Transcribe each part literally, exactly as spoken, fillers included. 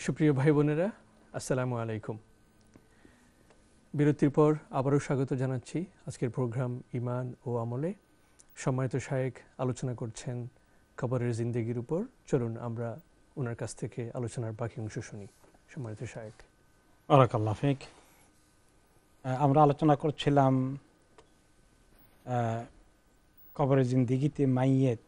সুপ্রিয় ভাই বোনেরা, আসসালামু আলাইকুম। বিরতির পর আবারও স্বাগত জানাচ্ছি আজকের প্রোগ্রাম ইমান ও আমলে। সম্মানিত শায়েখ আলোচনা করছেন কবরের জিন্দেগির উপর। চলুন আমরা ওনার কাছ থেকে আলোচনার বাকি অংশ শুনি। সম্মানিত শায়েখ। বারাকাল্লাহ ফিক। আমরা আলোচনা করছিলাম কবরের জিন্দেগিতে মাইয়েত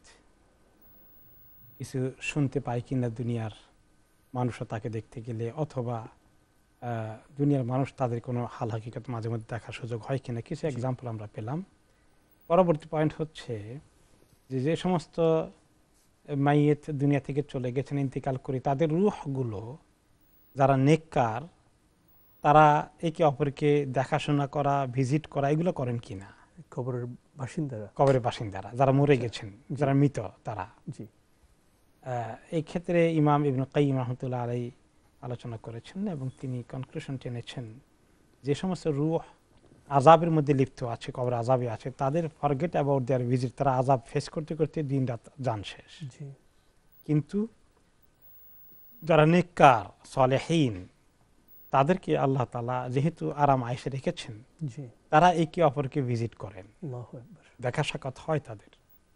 কিছু শুনতে পায় কিনা দুনিয়ার মানুষরা তাকে দেখতে গেলে, অথবা দুনিয়ার মানুষ তাদের কোনো হাল হাকিকত মাঝে মধ্যে দেখার সুযোগ হয় কিনা, কিছু এক্সাম্পল আমরা পেলাম। পরবর্তী পয়েন্ট হচ্ছে যে যে সমস্ত মাইয়েত দুনিয়া থেকে চলে গেছেন, ইন্তিকাল করে, তাদের রূহগুলো যারা নেককার তারা একে অপরকে দেখাশোনা করা, ভিজিট করা এগুলো করেন কিনা? কবরের বাসিন্দারা কবরের বাসিন্দারা যারা মরে গেছেন, যারা মৃত, তারা জি এই ক্ষেত্রে ইমাম ইবনে কাইয়িম রাহমাতুল্লাহ আলাইহি আলোচনা করেছেন এবং তিনি কনক্লুশন টেনেছেন যে সমস্ত রূহ আযাবের মধ্যে লিপ্ত আছে, কবর আযাবে আছে, তাদের ফরগেট অ্যাবাউট দেয়ার ভিজিট, তারা আযাব ফেস করতে করতে দিন রাত জান শেষ। জি কিন্তু যারা নেককার সালেহীন তাদেরকে আল্লাহ তাআলা যেহেতু আরাম আয়েশে রেখেছেন, জি তারা একে অপরকে ভিজিট করেন, আল্লাহু আকবার, দেখা দেখা সাক্ষাৎ হয় তাদের।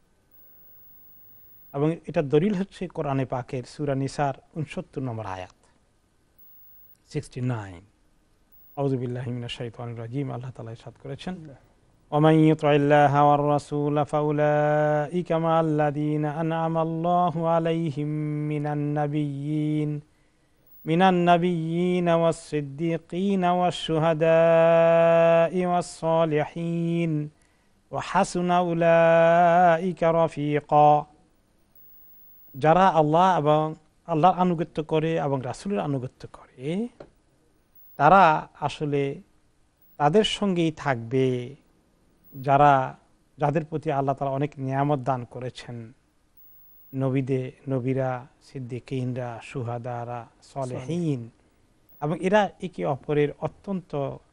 এবং এটা দলিল হচ্ছে কোরআনে পাকের সূরা নিসার উনসত্তর নম্বর আয়াত সিক্সটি নাইন। আউযু বিল্লাহি মিনাশ শাইতানির রাজিম। আল্লাহ তাআলা ইরশাদ করেছেন, ওয়ামান ইউতিল্লাহা ওয়ার রাসূল ফাউলাইকা মা'আল্লাযীনা আন'আমা আল্লাহু আলাইহিম মিনান নাবিয়্যিন মিনান নাবিয়্যিন ওয়াস সিদ্দীকিন ওয়াশ শুহাদা'i ওয়াস সালিহিন ওয়া হাসুনা উলাইকা রাফীকা। যারা আল্লাহ এবং আল্লাহর আনুগত্য করে এবং রাসূলের আনুগত্য করে তারা আসলে তাদের সঙ্গেই থাকবে যারা যাদের প্রতি আল্লাহ তাআলা অনেক নিয়ামত দান করেছেন, নবীদে নবীরা, সিদ্দিকিনরা, শুহাদারা, সালেহীন, এবং এরা একে অপরের অত্যন্ত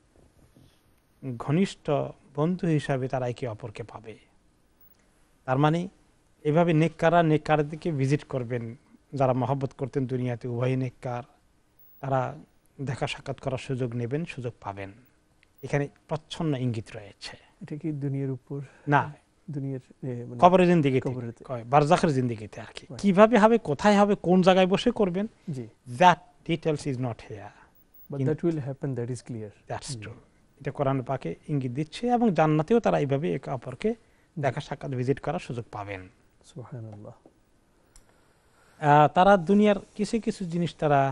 ঘনিষ্ঠ বন্ধু হিসাবে তারা একে অপরকে পাবে। তার মানে এভাবে নেককাররা নেককারের দিকে ভিজিট করবেন, যারা মহব্বত করতেন দুনিয়াতে, উভয় নেককার, তারা দেখা সাক্ষাৎ করার সুযোগ নেবেন, সুযোগ পাবেন। এখানে প্রচ্ছন্ন ইঙ্গিত রয়েছে। এটা কি দুনিয়ার উপর না, দুনিয়ার কবরের জিন্দেগিতে, বারজাখের জিন্দেগিতে আর কি। কিভাবে হবে, কোথায় হবে, কোন জায়গায় বসে করবেন, জি that details is not here, but that will happen, that is clear. That's true. এটা কোরআন পাকে ইঙ্গিত দিচ্ছে এবং জান্নাতেও তারা এইভাবে একে অপরকে দেখা সাক্ষাৎ ভিজিট করার সুযোগ পাবেন। সুবহানাল্লাহ। তারা দুনিয়ার কিছু কিছু জিনিস তারা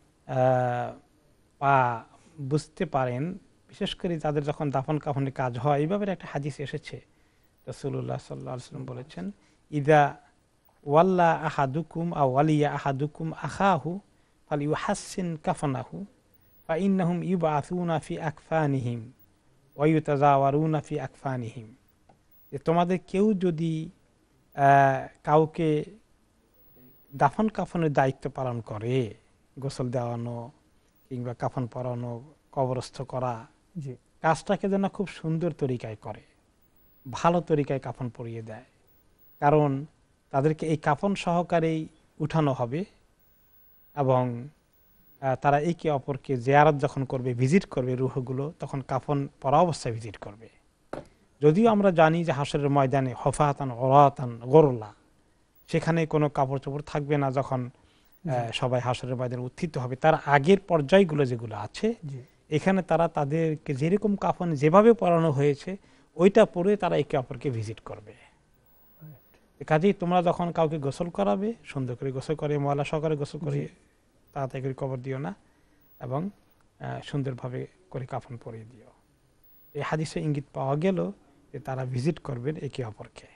পা বুঝতে পারেন, বিশেষ করে তাদের যখন দাফন কাফনের কাজ হয়। এইভাবে একটা হাদিস এসেছে, রাসূলুল্লাহ সাল্লাল্লাহু আলাইহি ওয়াসাল্লাম বলেছেন, ইদা ওয়াল্লা আহাদুকুম আও ওয়ালিয়া আহাদুকুম আখাহু ফালিউহাসসিন কাফনাহু ফাইন্নাহুম ইউবআসুনা ফি আকফানিহিম ওয়া ইউতাজাওয়ারুনা ফি আকফানিহিম। যে তোমাদের কেউ যদি কাউকে দাফন কাফনের দায়িত্ব পালন করে, গোসল দেওয়ানো কিংবা কাফন পরানো, কবরস্থ করা, জি কাজটাকে যেন খুব সুন্দর তরিকায় করে, ভালো তরিকায় কাফন পরিয়ে দেয়। কারণ তাদেরকে এই কাফন সহকারেই উঠানো হবে এবং তারা একে অপরকে জিয়ারত যখন করবে, ভিজিট করবে রূহগুলো, তখন কাফন পরা অবস্থায় ভিজিট করবে। যদিও আমরা জানি যে হাসরের ময়দানে হফাতান ওরাতান গোরলা, সেখানে কোনো কাপড় চোপড় থাকবে না যখন সবাই হাসরের ময়দানে উত্থিত হবে। তার আগের পর্যায়গুলো যেগুলো আছে, এখানে তারা তাদেরকে যেরকম কাফন যেভাবে পরানো হয়েছে ওইটা পরে তারা একে অপরকে ভিজিট করবে। কাজেই তোমরা যখন কাউকে গোসল করাবে, সুন্দর করে গোসল করে, ময়লা সহকারে গোসল করে তাড়াতাড়ি করে কবর দিও না এবং সুন্দরভাবে করে কাফন পরিয়ে দিও। এই হাদিসে ইঙ্গিত পাওয়া গেল যে তারা ভিজিট করবেন একে অপরকে।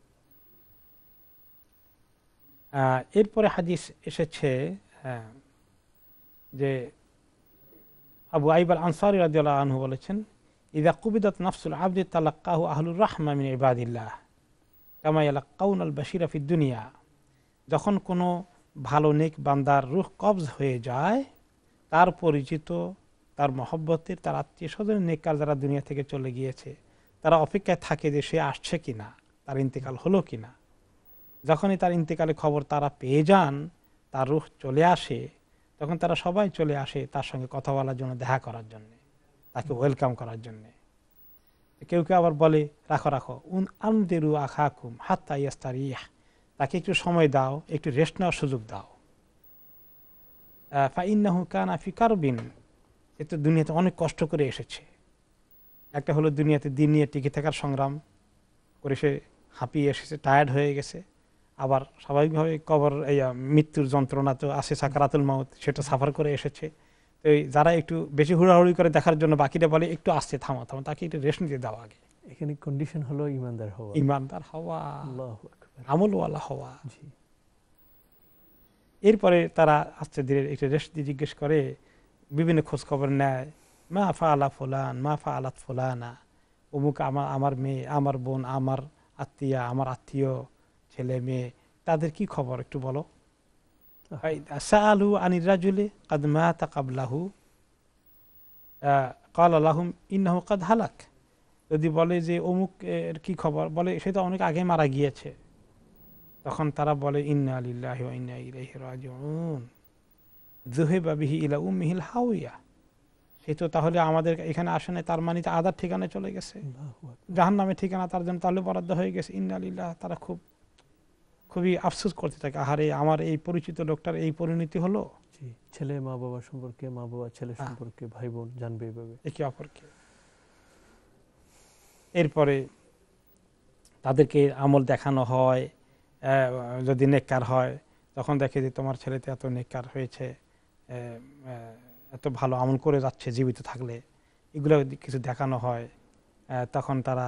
এরপরে হাদিস এসেছে যে আবু আইব আল আনসারী রাদিয়াল্লাহু আনহু বলেছেন, ইযা কুবিদাত নাফসুল আবদি তালাক্কাহু আহলুর রাহমা মিন ইবাদিল্লাহ কামা ইয়ালাক্কাউনাল বাশিরা ফিদ দুনিয়া। যখন কোনো ভালো নেক বান্দার রূহ কবজ হয়ে যায়, তার পরিচিত, তার মহব্বতের, তার আত্মীয় স্বজন নেককার যারা দুনিয়া থেকে চলে গিয়েছে, তারা অপেক্ষায় থাকে যে সে আসছে কিনা, তার ইন্তেকাল হলো কিনা। যখনই তার ইন্তেকালের খবর তারা পেয়ে যান, তার রূহ চলে আসে, তখন তারা সবাই চলে আসে তার সঙ্গে কথা বলার জন্য, দেখা করার জন্য, তাকে ওয়েলকাম করার জন্য। কেউ কেউ আবার বলে রাখো রাখো উন আনদিরু আখাকুম হাত্তা ইয়াস্তারিহ, তাকে একটু সময় দাও, একটু রেস্ট নেওয়ার সুযোগ দাও। ফাইন্নাহু কানা ফি কারবিন, এ তো দুনিয়াতে অনেক কষ্ট করে এসেছে। একটা হলো দুনিয়াতে দিন নিয়ে টিকে থাকার সংগ্রাম করে সে হাঁপিয়ে এসেছে, টায়ার্ড হয়ে গেছে। আবার স্বাভাবিকভাবে কবর এই মৃত্যুর যন্ত্রণা তো আছে, সাকারাতুল মাউত, সেটা সাফার করে এসেছে। তো যারা একটু বেশি হুড়াহুড়ি করে দেখার জন্য বাকিটা বলে একটু আসতে থামা থামা, তাকে একটু রেস্ট নিতে দাও আগে। এখানে কন্ডিশন হলো ইমানদার হওয়া, ইমানদার হওয়া, আল্লাহু আকবার, আমলওয়ালা হওয়া। এরপরে তারা আস্তে ধীরে একটু রেস্ট দিয়ে জিজ্ঞেস করে, বিভিন্ন খোঁজ খবর নেয়, মা ফা আলা ফুলান, মা ফা আলাত ফুলানা, অমুক আমার আমার মেয়ে, আমার বোন, আমার আত্মীয়া, আমার আত্মীয় ছেলে মেয়ে, তাদের কি খবর একটু বলো। সাআলু আনির রাজুলি কাদ মাতা ক্বাবলাহু ক্বালা লাহুম ইন্নাহু কাদ হালাক। যদি বলে যে অমুক এর কি খবর, বলে সে তো অনেক আগে মারা গিয়েছে, তখন তারা বলে ইন্না লিল্লাহি ওয়া ইন্না ইলাইহি রাজিউন যুহিবা বিহি ইলা উম্মিহিল হাওয়া, সে তো তাহলে আমাদের এখানে আসে না, তার মানে আদার ঠিকানায় চলে গেছে, জাহান্নামের ঠিকানা তার জন্য তাহলে বরাদ্দ হয়ে গেছে। ইন্না লিল্লাহ, তারা খুব খুবই আফসোস করতে থাকে, আহারে আমার এই পরিচিত লোকটার এই পরিণতি হলো। ছেলে মা বাবা সম্পর্কে, মা বাবা ছেলে সম্পর্কে, ভাই বোন জানবে এইভাবে একে অপরকে। এরপরে তাদেরকে আমল দেখানো হয়, যদি নেককার হয় তখন দেখে যে তোমার ছেলেতে এত নেককার হয়েছে, এত ভালো আমল করে যাচ্ছে জীবিত থাকলে, এগুলো কিছু দেখানো হয়। তখন তারা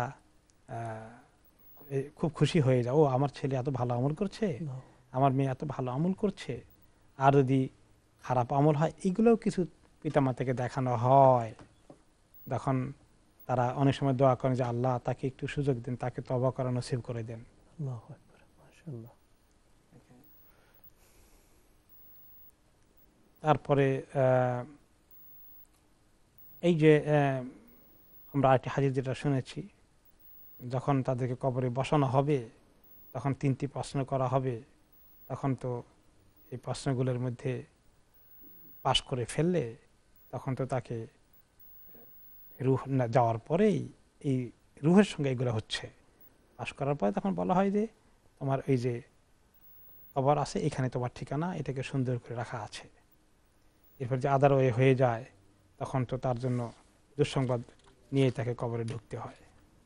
খুব খুশি হয়ে যায়, ও আমার ছেলে এত ভালো আমল করছে, আমার মেয়ে এত ভালো আমল করছে। আর যদি খারাপ আমল হয়, এগুলোও কিছু পিতামাতাকে দেখানো হয়। তখন তারা অনেক সময় দোয়া করেন যে আল্লাহ তাকে একটু সুযোগ দেন, তাকে তওবা করার নসিব করে দেন। আল্লাহু আকবার, মাশাআল্লাহ। তারপরে এই যে আমরা আরেকটি হাদিস যেটা শুনেছি, যখন তাদেরকে কবরে বসানো হবে তখন তিনটি প্রশ্ন করা হবে। তখন তো এই প্রশ্নগুলোর মধ্যে পাশ করে ফেললে তখন তো তাকে রুহ না যাওয়ার পরেই এই রুহের সঙ্গে এগুলো হচ্ছে, পাশ করার পরে তখন বলা হয় যে তোমার এই যে কবর আছে, এখানে তোমার ঠিকানা, এটাকে সুন্দর করে রাখা আছে। এরপর যে আদার ওয়ে হয়ে যায় তখন তো তার জন্য দুঃসংবাদ নিয়ে তাকে কবরে ঢুকতে হয়।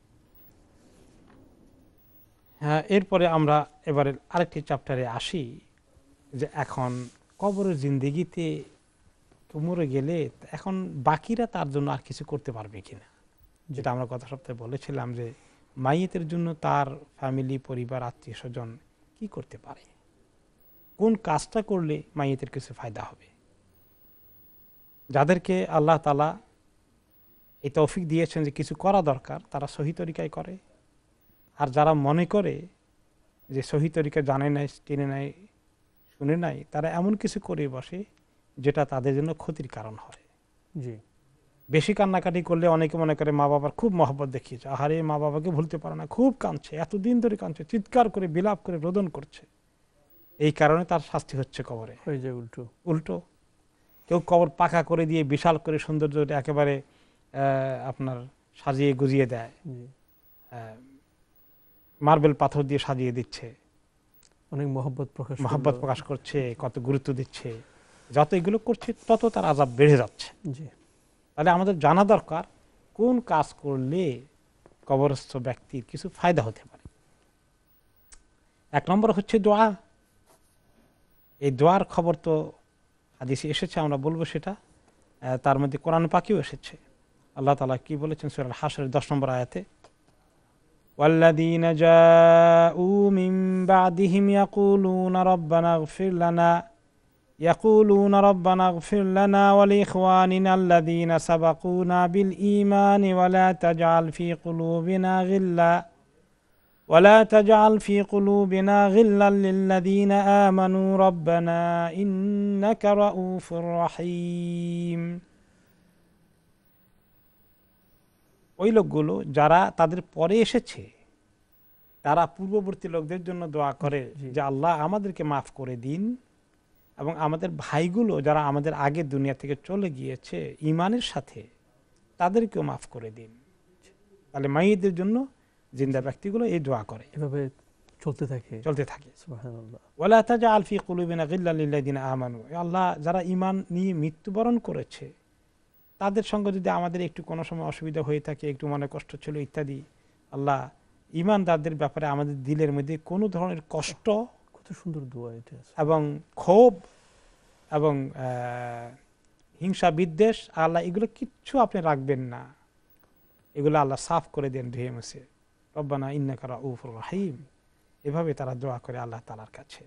হ্যাঁ, এরপরে আমরা এবারে আরেকটি চ্যাপ্টারে আসি যে এখন কবরের জিন্দেগিতে মরে গেলে এখন বাকিরা তার জন্য আর কিছু করতে পারবে কিনা, যেটা আমরা গত সপ্তাহে বলেছিলাম যে মাইয়েতের জন্য তার ফ্যামিলি, পরিবার, আত্মীয় স্বজন কি করতে পারে, কোন কাজটা করলে মাইয়েতের কিছু ফায়দা হবে। যাদেরকে আল্লাহ তাআলা এই তৌফিক দিয়েছেন যে কিছু করা দরকার, তারা সহি তরিকায় করে। আর যারা মনে করে যে সহি তরিকা জানে নাই, টেনে নাই, শুনে নাই, তারা এমন কিছু করে বসে যেটা তাদের জন্য ক্ষতির কারণ হয়। জি, বেশি কান্নাকাটি করলে অনেকে মনে করে মা বাবার খুব মহব্বত দেখিয়েছে, আহারে মা বাবাকে ভুলতে পারে না, খুব কাঁদছে, এতদিন ধরে কাঁদছে, চিৎকার করে বিলাপ করে রোদন করছে, এই কারণে তার শাস্তি হচ্ছে কবরে। হয়ে যায় উল্টো উল্টো কেউ কবর পাকা করে দিয়ে বিশাল করে সৌন্দর্যটা একেবারে আপনার সাজিয়ে গুজিয়ে দেয়, মার্বেল পাথর দিয়ে সাজিয়ে দিচ্ছে, অনেক মহব্বত প্রকাশ মহব্বত প্রকাশ করছে, কত গুরুত্ব দিচ্ছে। যত এগুলো করছে তত তার আযাব বেড়ে যাচ্ছে। জি, তাহলে আমাদের জানা দরকার কোন কাজ করলে কবরস্থ ব্যক্তির কিছু ফায়দা হতে পারে। এক নম্বর হচ্ছে দোয়া। এই দোয়ার খবর তো হাদিসে এসেছে, আমরা বলবো সেটা, তার মধ্যে কোরআন পাকেও এসেছে। আল্লাহ তাআলা কি বলেছেন সূরা আল হাশরের দশ নম্বর আয়াতে, ওয়াল্লাযীনা জাউ মিন বা'দিহিম ইয়াকুলুনা রাব্বানা ইগফির লানা ইয়াকুলুনা রাব্বানা ইগফির লানা ওয়া লিইখওয়ানিনা আল্লাযীনা সাবাকুনা বিল ঈমানি ওয়া লা তাজআল ফি কুলুবিনা গিল্লা ওয়া লা তাজআল ফি কুলুবিনা গিল্লাল লিল্লাযীনা আমানু রাব্বানা ইন্নাকা রাউফুর রাহিম। ওই লোকগুলো যারা তাদের পরে এসেছে তারা পূর্ববর্তী লোকদের জন্য দোয়া করে যে আল্লাহ আমাদেরকে মাফ করে দিন, এবং আমাদের ভাইগুলো যারা আমাদের আগে দুনিয়া থেকে চলে গিয়েছে ইমানের সাথে, তাদেরকেও মাফ করে দিন। তাহলে মাইয়িতদের জন্য জিন্দা ব্যক্তিগুলো এই দোয়া করে, এভাবে চলতে থাকে চলতে থাকে। সুবহানাল্লাহ। ওয়ালা তাজআল ফি কুলুবিনা গিল্লাল লিল্লাযিনা আমানু, আল্লাহ যারা ঈমান নিয়ে মৃত্যুবরণ করেছে তাদের সঙ্গে যদি আমাদের একটু কোনো সময় অসুবিধা হয়ে থাকে, একটু মনে কষ্ট ছিল ইত্যাদি, আল্লাহ ঈমানদারদের ব্যাপারে আমাদের দিলের মধ্যে কোনো ধরনের কষ্ট, কত সুন্দর দোয়া এটা, এবং ক্ষোভ এবং হিংসা বিদ্বেষ, আল্লাহ এগুলো কিচ্ছু আপনি রাখবেন না, এগুলো আল্লাহ সাফ করে দেন ধুয়ে মুছে। রব্বানা ইন্নাকা রাউফুর রহিম, এভাবে তারা দোয়া করে আল্লাহ তাআলার কাছে।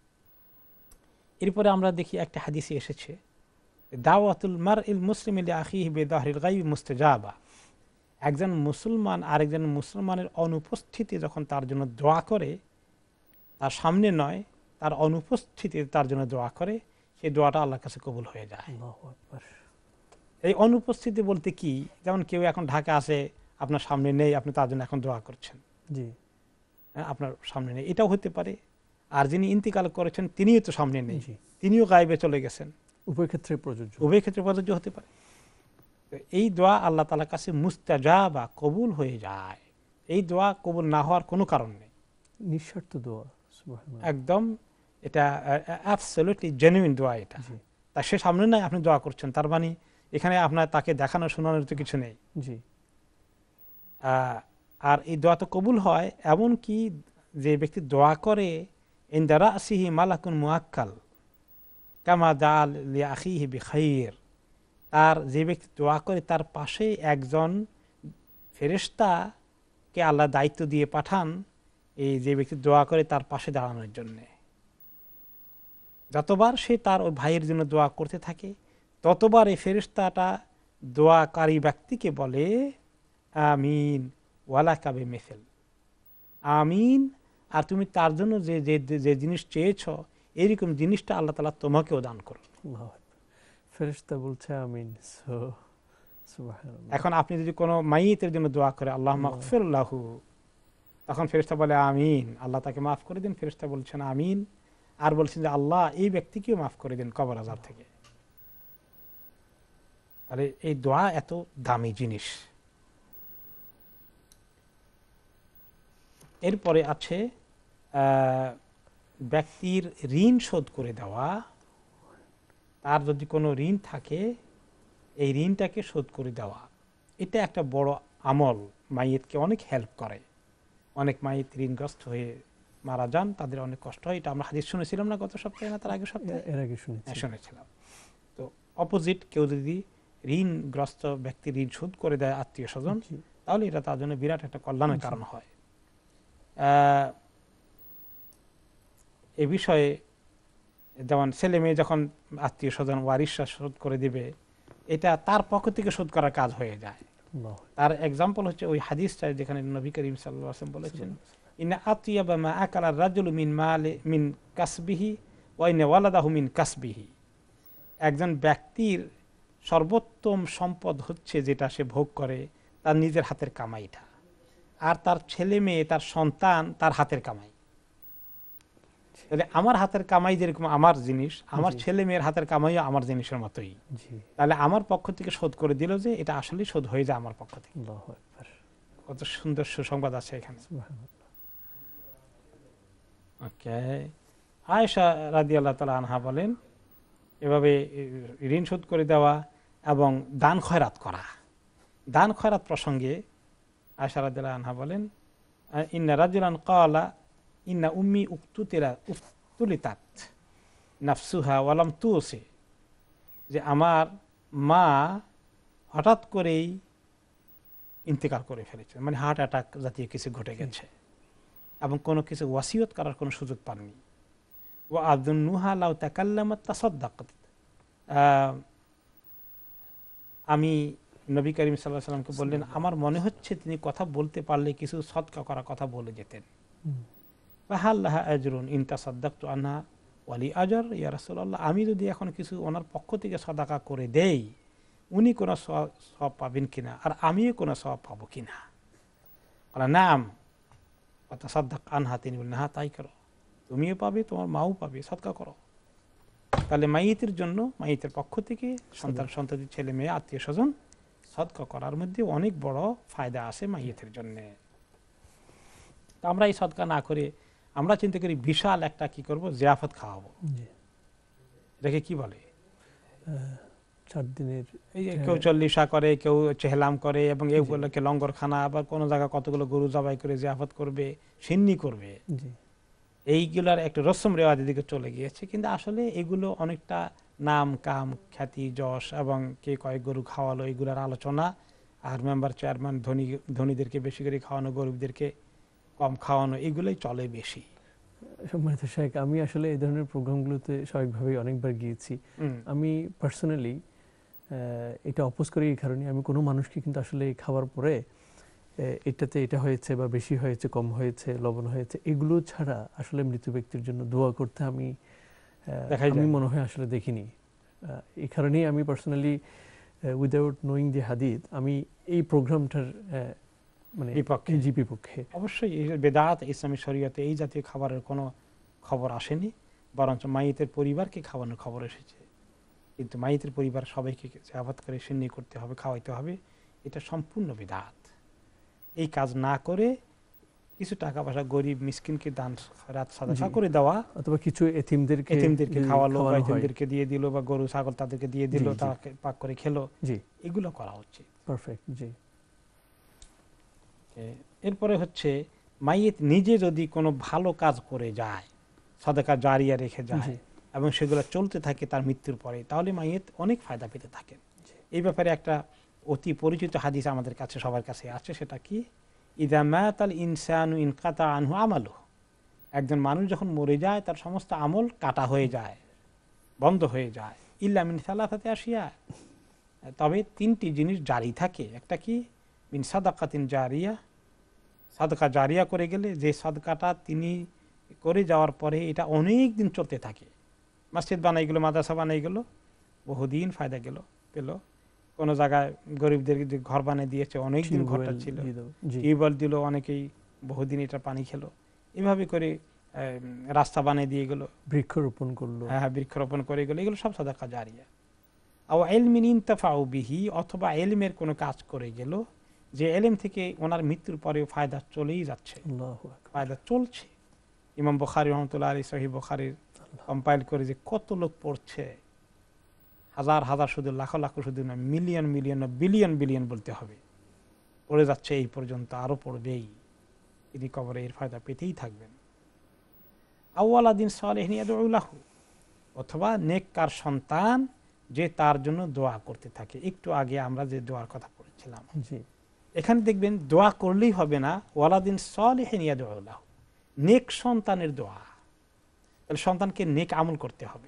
এরপরে আমরা দেখি একটা হাদিসে এসেছে দাওয়াতুল মারইল মুসলিমি লিআখিহি বিযাহরিল গায়বি মুস্তাজাবা, একজন মুসলমান আরেকজন মুসলমানের অনুপস্থিতি যখন তার জন্য দোয়া করে, তার সামনে নয় তার অনুপস্থিতিতে তার জন্য দোয়া করে, সেই দোয়াটা আল্লাহর কাছে কবুল হয়ে যায়। আল্লাহু আকবার। এই অনুপস্থিতি বলতে কি, যেমন কেউ এখন ঢাকা আসে, আপনার সামনে নেই, আপনি তার জন্য এখন দোয়া করছেন, জি, আপনার সামনে নেই, এটাও হতে পারে। আর যিনি ইন্তিকাল করেছেন তিনিও তো সামনে নেই, জি, তিনিও গায়েবে চলে গেছেন, উভয় ক্ষেত্রে প্রযোজ্য, উভয় ক্ষেত্রে প্রযোজ্য হতে পারে। এই দোয়া আল্লাহ তাআলার কাছে মুস্তাজাবা, কবুল হয়ে যায়। এই দোয়া কবুল না হওয়ার কোনো কারণ নেই, নিঃস্বার্থ দোয়া, সুবহানাল্লাহ, একদম এটা অ্যাবসলিউটলি জেনুইন দোয়া এটা। তা সে সামনে নাই, আপনি দোয়া করছেন, তার মানে এখানে আপনার তাকে দেখানো শোনানোর তো কিছু নেই। জি। আর এই দোয়া তো কবুল হয় এমন কি, যে ব্যক্তি দোয়া করে ইনদা রাসিহি মালাকুন মুআক্কাল কামা দাআ লিআখিহি বিখাইর, তার যে ব্যক্তি দোয়া করে তার পাশে একজন ফেরেশতাকে আল্লাহ দায়িত্ব দিয়ে পাঠান, এই যে ব্যক্তি দোয়া করে তার পাশে দাঁড়ানোর জন্য। যতবার সে তার ওই ভাইয়ের জন্য দোয়া করতে থাকে, ততবার এই ফেরেশতাটা দোয়াকারী ব্যক্তিকে বলে আমিন ওয়ালাকা বিমিসল, আমিন, আর তুমি তার জন্য যে যে জিনিস চেয়েছ এইরকম জিনিসটা আল্লাহ তাআলা তোমাকেও দান করুন। ফেরেশতা বলছে আমিন। সুবহানাল্লাহ। এখন আপনি যদি কোনো মাইয়িতের জন্য দোয়া করে আল্লাহ মাগফির লাহু, তখন ফেরেশতা বলে আমিন, আল্লাহ তাকে মাফ করে দিন। ফেরেশতা বলছেন আমিন, আর বলছেন যে আল্লাহ এই ব্যক্তিকেও মাফ করে দিন কবর আযাব থেকে। আরে এই দোয়া এত দামি জিনিস। এরপরে আছে ব্যক্তির ঋণ শোধ করে দেওয়া। তার যদি কোনো ঋণ থাকে, এই ঋণটাকে শোধ করে দেওয়া, এটা একটা বড় আমল, মাইয়িতকে অনেক হেল্প করে। অনেক মাইয়িত ঋণগ্রস্ত হয়ে মারা যান, তাদের অনেক কষ্ট হয়। এটা আমরা হাদিস শুনেছিলাম না গত সপ্তাহে, না তার আগের সপ্তাহে, এর আগে শুনেছিলাম। তো অপোজিট, কেউ যদি ঋণগ্রস্ত ব্যক্তি ঋণ শোধ করে দেয় আত্মীয় স্বজন, তাহলে এটা তার জন্য বিরাট একটা কল্যাণের কারণ হয়। এ বিষয়ে যেমন ছেলে মেয়ে যখন আত্মীয় স্বজন ওয়ারিশরা শোধ করে দিবে, এটা তার পক্ষ থেকে শোধ করার কাজ হয়ে যায়। তার এক্সাম্পল হচ্ছে ওই হাদিসটা যেখানে নবী করিম সাল্লাল্লাহু আলাইহি ওয়াসাল্লাম বলেছেন ইন্না আতিয়াবা মা আকালা রাজুলু মিন মালি মিন কাসবিহি ওয়া ইন্না ওয়ালাদাহু মিন কাসবিহি, একজন ব্যক্তির সর্বোত্তম সম্পদ হচ্ছে যেটা সে ভোগ করে তার নিজের হাতের কামাইটা, আর তার ছেলে মেয়ে তার সন্তান তার হাতের কামাই। তাহলে আমার হাতের কামাই যেরকম আমার জিনিস, আমার ছেলে মেয়ের হাতের কামাইও আমার জিনিসের মতোই। তাহলে আমার পক্ষ থেকে শোধ করে দিল যে এটা আসলে শোধ হয়ে যায় আমার পক্ষ থেকে। কত সুন্দর সুসংবাদ আছে এখানে। ওকে, আয়েশা রাদিয়াল্লাহু তাআলা আনহা বলেন এভাবে ঋণ শোধ করে দেওয়া এবং দান খয়রাত করা। দান খয়রাত প্রসঙ্গে আয়েশা রাদিয়াল্লাহু আনহা বলেন ইন্না রাজুলান ক্বালা ইন্না উম্মি উক্তুতিলা উফতুলিতাত নাফসুহা ওয়ালাম তুসি, যে আমার মা হঠাৎ করেই ইন্তেকাল করে ফেলেছে, মানে হার্ট অ্যাটাক জাতীয় কিছু ঘটে গেছে এবং কোনো কিছু ওয়াসিয়ত করার কোনো সুযোগ পাননি। ওয়া আযুন্নুহা লাউ তাকাল্লামাত তাসাদ্দাকাত, আমি নবী করিম সাল্লাল্লাহু আলাইহি ওয়াসাল্লামকে বললেন আমার মনে হচ্ছে তিনি কথা বলতে পারলে কিছু সদকা করার কথা বলে যেতেন। ফাহাল লাহা আজরুন ইন তাসাদ্দাকতু আনহা ওয়ালি আজর ইয়া রাসূলুল্লাহ, আমি যদি এখন কিছু ওনার পক্ষ থেকে সাদাকা করে দেই উনি কোনো সওয়াব পাবেন কিনা আর আমিও কোনো সওয়াব পাবো কিনা? বলা নাম ওয়া তাসাদ্দাক আনহা, তিনি বললেন হ্যাঁ তাই করো, তুমিও পাবে তোমার মাও পাবে, সাদকা করো। তাহলে মাইয়েতের জন্য মাইয়েতের পক্ষ থেকে সন্তান সন্ততি ছেলে মেয়ে আত্মীয় স্বজন সদকা করার মধ্যে অনেক বড় ফায়দা আছে মাইয়েতের জন্য। আমরা এই সদকা না করে আমরা চিন্তা করি বিশাল একটা কি করব জিয়াফত খাওয়াবো, এটাকে কি বলে চার দিনের, এই কেউ চল্লিশা করে, কেউ চেহলাম করে, এবং এই উপলক্ষে লঙ্গরখানা, আবার কোনো জায়গায় কতগুলো গরু জবাই করে জিয়াফত করবে, সিন্নি করবে, এইগুলার একটা রসম রেওয়াজের দিকে চলে গিয়েছে। কিন্তু আসলে এগুলো অনেকটা নাম কাম খ্যাতি যশ এবং কে কয়েক গরু খাওয়ালো এগুলার আলোচনা, আর মেম্বার চেয়ারম্যান ধনী ধনীদেরকে বেশি করে খাওয়ানো, গরিবদেরকে কম খাওয়ানো, এগুলোই চলে বেশি। সম্মানিত শাইখ, আমি আসলে এই ধরনের প্রোগ্রামগুলোতে স্বাভাবিকভাবেই অনেকবার গিয়েছি। আমি পার্সোনালি এটা অপোজ করি এই কারণে, আমি কোনো মানুষকে কিন্তু আসলে খাওয়ার পরে এটাতে এটা হয়েছে বা বেশি হয়েছে, কম হয়েছে, লবণ হয়েছে, এগুলো ছাড়া আসলে মৃত ব্যক্তির জন্য দোয়া করতে আমি আমি মনে হয় আসলে দেখিনি। এই কারণেই আমি পার্সোনালি উইদাউট নোয়িং দি হাদিস আমি এই প্রোগ্রামটার মানে বিপক্ষে। অবশ্যই বেদাত ইসলামী শরীয়তে এই জাতীয় খাবারের কোনো খবর আসেনি, বরঞ্চ মাইয়েতের পরিবারকে খাওয়ানোর খবর এসেছে। কিন্তু মাইয়েতের পরিবার সবাইকে জিয়াফত করে সিন্নি করতে হবে, খাওয়াইতে হবে, এটা সম্পূর্ণ বেদাত। এই কাজ না করে কিছু টাকা পয়সা গরিব মিসকিনকে দান রাত সাদাকা করে দেওয়া, অথবা কিছু এতিমদেরকে এতিমদেরকে খাওয়ালো বা এতিমদেরকে দিয়ে দিল, বা গরু ছাগল তাদেরকে দিয়ে দিল, তাকে পাক করে খেলো, এগুলো করা উচিত। পারফেক্ট। জি। এরপরে হচ্ছে মাইয়েত নিজে যদি কোনো ভালো কাজ করে যায়, সাদাকা জারিয়া রেখে যায় এবং সেগুলো চলতে থাকে তার মৃত্যুর পরে, তাহলে মাইয়েত অনেক ফায়দা পেতে থাকেন। এই ব্যাপারে একটা অতি পরিচিত হাদিস আমাদের কাছে সবার কাছে আছে, সেটা কি, ইযা মাতাল ইনসানু ইনকাতা আনহু আমালুহু, একজন মানুষ যখন মরে যায় তার সমস্ত আমল কাটা হয়ে যায়, বন্ধ হয়ে যায়, ইল্লা মিন সালাসাতি আশিয়া, তবে তিনটি জিনিস জারি থাকে। একটা কি, মিন সাদাকাতিন জারিয়া, সাদকা জারিয়া করে গেলে যে সাদকাটা তিনি করে যাওয়ার পরে এটা অনেক দিন চলতে থাকে, মসজিদ বানাই গেলো, মাদ্রাসা বানাই গেলো, বহুদিন ফায়দা গেল পেল, কোনো জায়গায় গরিবদের যে ঘর বানিয়ে দিয়েছে, অনেক দিন ঘরটা ছিল, টিউবওয়েল দিল, অনেকেই বহুদিন এটা পানি খেলো, এভাবে করে রাস্তা বানিয়ে দিয়ে গেলো, বৃক্ষরোপণ করলো, হ্যাঁ বৃক্ষরোপণ করে গেলো, এগুলো সব সাদাকা জারিয়া। আও ইলমিন ইনতাফাউ বিহি, অথবা এলমের কোনো কাজ করে গেল, যে এলেম থেকে ওনার মৃত্যুর পরেও ফায়দা চলেই যাচ্ছে, ফায়দা চলছে। ইমাম বুখারী রহমতুল্লাহ আলাইহি সহিহ বুখারীর কম্পাইল করে যে কত লোক পড়ছে, হাজার হাজার, শুধু লাখ লাখ, শুধু না মিলিয়ন মিলিয়ন না বিলিয়ন বিলিয়ন বলতে হবে, পড়ে যাচ্ছে এই পর্যন্ত, আরো পড়বেই, তিনি কবরে এর ফায়দা পেতেই থাকবেন। আউওয়ালাদিন সালেহিন ইয়াদউ লাহু, অথবা নেককার সন্তান যে তার জন্য দোয়া করতে থাকে। একটু আগে আমরা যে দোয়ার কথা পড়েছিলাম, এখানে দেখবেন দোয়া করলেই হবে না, ওয়ালাদিন সালেহিন ইয়াদউ লাহু, নেক সন্তানের দোয়া। তাহলে সন্তানকে নেক আমল করতে হবে,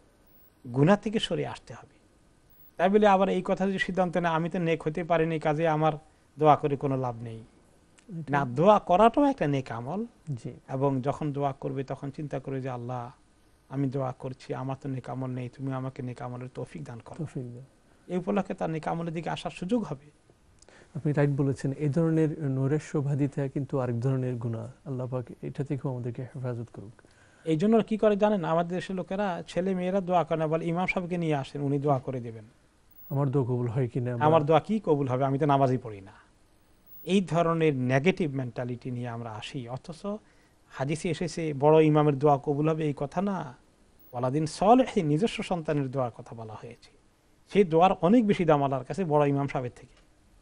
গুনাহ থেকে সরে আসতে হবে। তাই বলে আবার এই কথা যে সিদ্ধান্ত না, আমি তো নেক হতে পারিনি, কাজে আমার দোয়া করে কোনো লাভ নেই না, দোয়া করাটাও একটা নেক আমল। এবং যখন দোয়া করবে তখন চিন্তা করে যে আল্লাহ, আমি দোয়া করছি, আমার তো নেক আমল নেই, তুমি আমাকে নেক আমলের তৌফিক দান করো, এই উপলক্ষে তার নেক আমলের দিকে আসার সুযোগ হবে। আপনি রাইট বলেছেন। এই ধরনের নৈরাশ্যবাদিতা কিন্তু আরেক ধরনের গুনাহ, আল্লাহ পাক এটা থেকেও আমাদেরকে হেফাজত করুক। এই জন্য কি করে জানেন, আমাদের দেশের লোকেরা ছেলে মেয়েরা দোয়া করে না, বলে ইমাম সাহেবকে নিয়ে আসেন, উনি দোয়া করে দেবেন, আমার দোয়া কবুল হয় কিনা, আমার দোয়া কি কবুল হবে, আমি তো নামাজই পড়ি না। এই ধরনের নেগেটিভ মেন্টালিটি নিয়ে আমরা আসি, অথচ হাদিসে এসেছে বড় ইমামের দোয়া কবুল হবে এই কথা না, ওয়ালাদিন সালেহিন, নিজস্ব সন্তানের দোয়ার কথা বলা হয়েছে। সেই দোয়ার অনেক বেশি দাম আল্লাহর কাছে বড় ইমাম সাহেবের থেকে।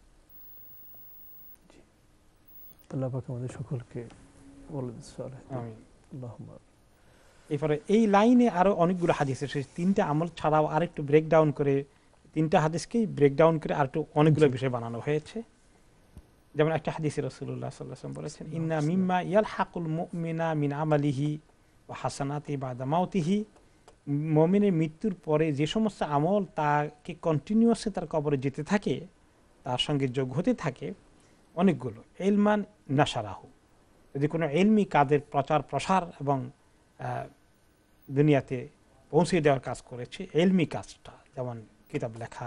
আল্লাহ পাক আমাদের সকলকে বলেন সালেহ, আমিন, আল্লাহুম্মা। এরপরে এই লাইনে আরো অনেকগুলো হাদিস এসেছে, তিনটা আমল ছাড়াও আরেকটু ব্রেকডাউন করে, তিনটা হাদিসকেই ব্রেকডাউন করে আরেকটু অনেকগুলো বিষয় বানানো হয়েছে। যেমন একটা হাদিসে রাসূলুল্লাহ সাল্লাল্লাহু আলাইহি ওয়াসাল্লাম বলেছেন, ইন্না মিম্মা ইয়ালহাকুল মুমিনা মিন আমালিহি ওয়া হাসানাতি বাদা মাউতিহি, মুমিনের মৃত্যুর পরে যে সমস্ত আমল তাকে কন্টিনিউয়াসলি তার কবরে যেতে থাকে, তার সঙ্গে যোগ হতে থাকে অনেকগুলো। ইলমান নাশারাহু, যদি কোনো ইলমি কাজের প্রচার প্রসার এবং দুনিয়াতে পৌঁছে দেওয়ার কাজ করেছে, ইলমি কাজটা, যেমন কিতাব লেখা,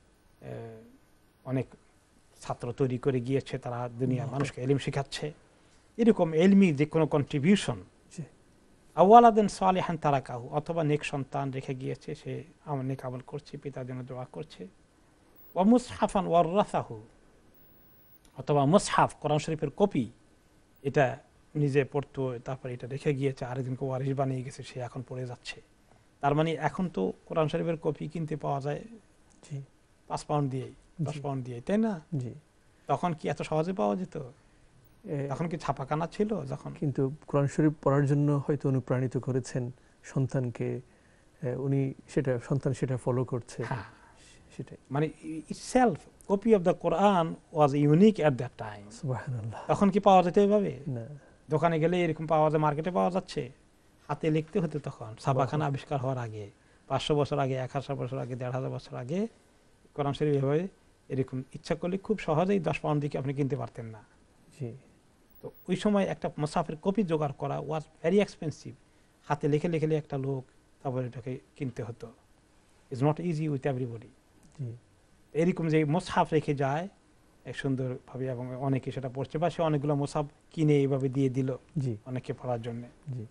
অনেক ছাত্র তৈরি করে গিয়েছে, তারা দুনিয়ার মানুষকে ইলম শেখাচ্ছে, এরকম ইলমি যে কোনো কন্ট্রিবিউশন। আওয়ালাদান সালিহান তারাকাহু, অথবা নেক সন্তান রেখে গিয়েছে, সে আমার নেক আমল করছে, পিতার জন্য দোয়া করছে। ওয়া মুসহাফান ওয়ারাসাহু, অথবা মুসহাফ কোরআন শরীফের কপি, এটা নিজে পড়তো, তারপর এটা রেখে গিয়েছে, আরেকজনকে ওয়ারিশ বানিয়ে গেছে, সে এখন পড়ে যাচ্ছে। তার মানে এখন তো কোরআন শরীফের কপি কিনতে পাওয়া যায় পাঁচ পাউন্ড দিয়েই, দশ পাউন্ড দিয়ে, তাই না? তখন কি এত সহজে পাওয়া যেত? তখন কি ছাপাখানা ছিল যখন? কিন্তু কোরআন শরীফ পড়ার জন্য হয়তো অনুপ্রাণিত করেছেন সন্তানকে, উনি সেটা সন্তান সেটা ফলো করছে। হ্যাঁ, সেটাই মানে itself copy of the Quran was unique at that time. সুবহানাল্লাহ। তখন কি পাওয়া যেত এইভাবে? না, দোকানে গেলে এরকম পাওয়া যায়, মার্কেটে পাওয়া যাচ্ছে। হাতে লিখতে হতো তখন, ছাপাখানা আবিষ্কার হওয়ার আগে, পাঁচশো বছর আগে, এক হাজার বছর আগে, দেড় হাজার বছর আগে কোরআন শরীফ এভাবে এরকম ইচ্ছা করলে খুব সহজেই দশ পাউন্ড দিয়ে আপনি কিনতে পারতেন না। তো ওই সময় একটা মুসাফের কপি জোগাড় করা ওয়াজ ভেরি এক্সপেন্সিভ। হাতে লিখে লিখে একটা লোক তারপরে এটাকে কিনতে হতো। It's not easy with everybody. এরকম যে মুসহাফ রেখে যায় এক সুন্দরভাবে, এবং অনেকে সেটা পড়ছে, বা সে অনেকগুলো মুসহাফ কিনে এইভাবে দিয়ে দিল অনেকে পড়ার জন্য।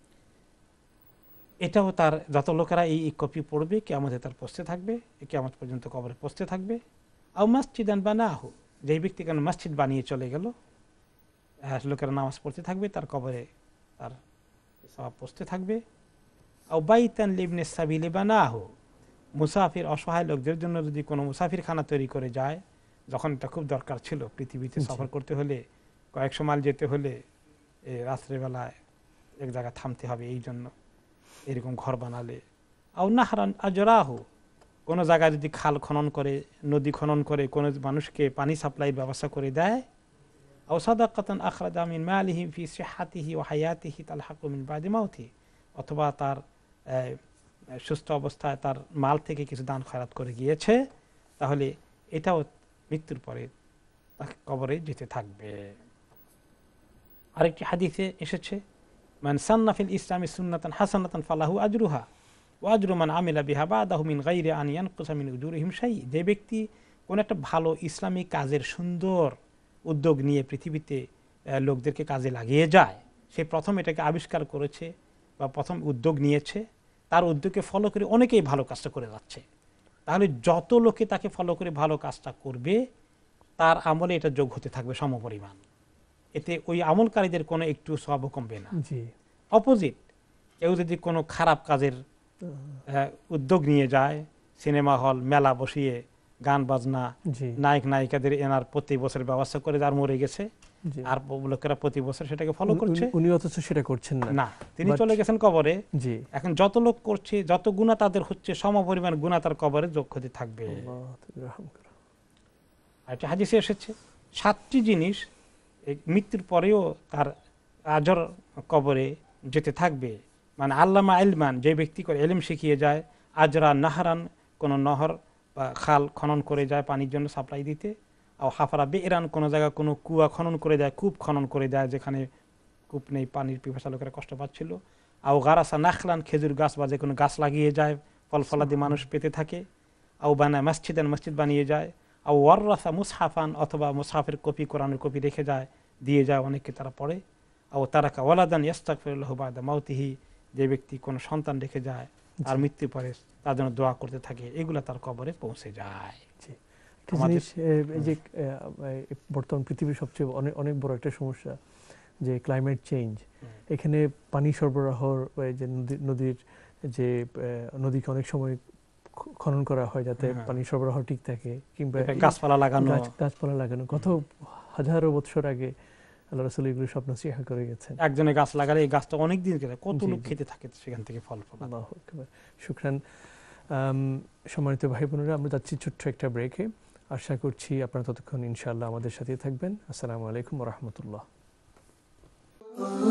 এটাও তার যত লোকেরা এই কপি পড়বে কিয়ামতে তার পৌঁছতে থাকবে, কিয়ামত পর্যন্ত কবরে পৌঁছতে থাকবে। আও মসজিদান বানাহু, যে ব্যক্তি কেন মসজিদ বানিয়ে চলে গেল, লোকেরা নামাজ পড়তে থাকবে, তার কবরে তার সওয়াব পৌঁছতে থাকবে। আও বাইতান লিবনে সাবিলি বানাহু, মুসাফির অসহায় লোকদের জন্য যদি কোনো মুসাফির খানা তৈরি করে যায়, যখন এটা খুব দরকার ছিল, পৃথিবীতে সফর করতে হলে, কয়েকশো মাইল যেতে হলে রাত্রেবেলায় এক জায়গায় থামতে হবে, এই জন্য এরকম ঘর বানালে। আও নাহরান আজরাহু, কোনো জায়গায় যদি খাল খনন করে, নদী খনন করে কোনো মানুষকে পানি সাপ্লাইয়ের ব্যবস্থা করে দেয়। আও সাদাকাতান আখরাজা মিন মালিহি ফি সিহহাতিহি ওয়া হায়াতিহি তালহাকু মিন বাদি মাউতি, অথবা তার সুস্থ অবস্থায় তার মাল থেকে কিছু দান খয়রাত করে গিয়েছে, তাহলে এটাও মৃত্যুর পরে তাকে কবরে যেতে থাকবে। আরেকটি হাদিসে এসেছে, মান সান্না ফিল ইসলামি সুন্নাতান হাসানাতান ফালাহু আজরুহা ওয়া আজরু মান আমিলা বিহা বাদাহু মিন গায়রি আন ইয়ানকুসা মিন উজুরিহিম শাই। যে ব্যক্তি কোন একটা ভালো ইসলামিক কাজের সুন্দর উদ্যোগ নিয়ে পৃথিবীতে লোকদেরকে কাজে লাগিয়ে যায়, সে প্রথম এটাকে আবিষ্কার করেছে বা প্রথম উদ্যোগ নিয়েছে, তার উদ্যোগকে ফলো করে অনেকেই ভালো কাজটা করে যাচ্ছে, তাহলে যত লোকে তাকে ফলো করে ভালো কাজটা করবে, তার আমলে এটা যোগ হতে থাকবে সমপরিমাণ। এতে ওই আমলকারীদের কোনো একটু সওয়াব কমবে না। অপোজিট, কেউ যদি কোনো খারাপ কাজের উদ্যোগ নিয়ে যায়, সিনেমা হল মেলা বসিয়ে গান বাজনা, নায়ক নায়িকাদের এনার প্রতি বছর ব্যবস্থা করে, যার মরে গেছে, আর লোকেরা প্রতি বছর সেটাকে ফলো করছে, উনি অথচ সেটা করছেন না, তিনি চলে গেছেন কবরে। এখন যত লোক করছে, যত গুনাহ তাদের হচ্ছে, সমপরিমাণ গুনাহ তার কবরে যোগ হতে থাকবে। আর একটা হাদিসে এসেছে, সাতটি জিনিস মৃত্যুর পরেও তার আজর কবরে যেতে থাকবে। মানে আল্লামা ইলমান, যে ব্যক্তি করে ইলম শিখিয়ে যায়, আজরা নাহরান, কোন নহর বা খাল খনন করে যায় পানির জন্য সাপ্লাই দিতে, আর হাফারা বেরান, কোনো জায়গায় কোনো কুয়া খনন করে দেয়, কূপ খনন করে দেয় যেখানে কূপ নেই, পানির পিপাসা লোকেরা কষ্ট পাচ্ছিল। আও গারাসা নাখলান, খেজুর গাছ বা যে কোনো গাছ লাগিয়ে যায়, ফল ফলাদি মানুষ পেতে থাকে। আও বানায় মসজিদান, মসজিদ বানিয়ে যায়। আও ওয়াররাসা মুসহাফান, অথবা মুসহাফের কপি, কোরআনের কপি রেখে যায়, দিয়ে যায়, অনেককে তারা পড়ে। আও তারাকা ওয়ালাদান ইস্তাগফিরুল্লাহু বাদা মাউতিহি, যে ব্যক্তি কোনো সন্তান রেখে যায় আর মৃত্যু পরে তার জন্য দোয়া করতে থাকে, এগুলা তার কবরে পৌঁছে যায়। এই যে বর্তমান পৃথিবীর সবচেয়ে অনেক অনেক বড় একটা সমস্যা যে ক্লাইমেট চেঞ্জ, এখানে পানি সরবরাহর যে নদীর যে নদীকে অনেক সময় খনন করা হয় যাতে পানি সরবরাহ ঠিক থাকে, কিংবা গাছপালা লাগানো গাছপালা লাগানো কত হাজারো বছর আগে আল্লাহ রাসূল এগুলো সব নসিহত করে গেছেন। একজনে গাছ লাগালে এই গাছটা অনেক দিন গেলে কত লোক খেতে থাকে, সেখান থেকে ফল ফল। আল্লাহু আকবার। শুকরান। সম্মানিত ভাই বোনেরা, আমরা যাচ্ছি ছোট্ট একটা ব্রেকে। আশা করছি আপনারা ততক্ষণ ইনশাআল্লাহ আমাদের সাথে থাকবেন। আসসালামু আলাইকুম ওয়া রাহমাতুল্লাহ।